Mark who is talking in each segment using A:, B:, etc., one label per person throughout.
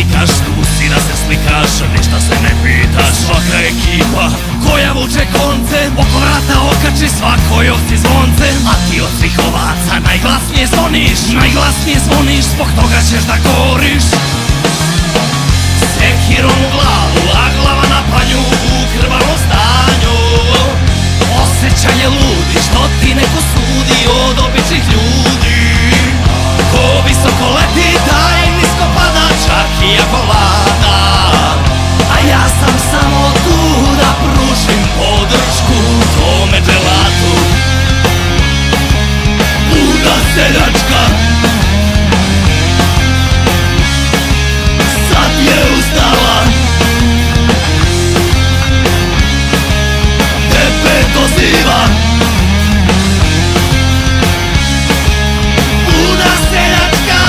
A: vikaš, tu si da se slikaš, ništa se ne pitaš. Svaka ekipa koja vuče konce, oko vrata okači svakoj ovci zvonce. A ti od svih ovaca najglasnije zvoniš, zbog toga ćeš da goriš. Sekirom u glavu, a glava na panju, u krvavom stanju. Osjećaj je ludi, što ti neko sudi od običnih ljudi. Ko visoko leti, taj nisko pada, čak i ako vlada. A ja sam samo tu da pružim podršku tome dželatu. Luda seljačka sad je ustala, tebe doziva. Luda seljačka.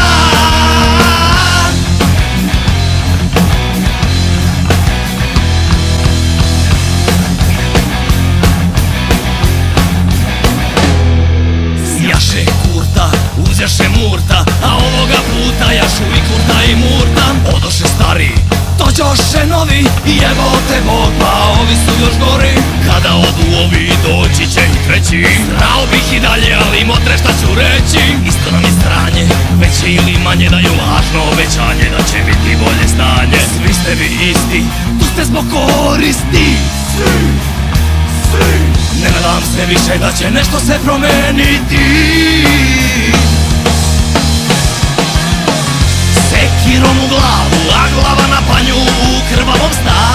A: Sjaše kurta, uzjaše murta, a ovoga puta jašu i kurta i murta. Odoše stari, dođoše novi, jebote Bog, pa ovi su još gori. Kada odu ovi, doći će i treći. Znao bih i dalje, ali motre šta ću reći. Isto nam je stranje, veće ili manje daju lažno obećanje da će biti bolje stanje. Svi ste vi isti, tu ste zbog koristi. Ne nadam se više da će nešto se promeniti. Sekirom u glavu, a glava na panju, u krvavom stanju.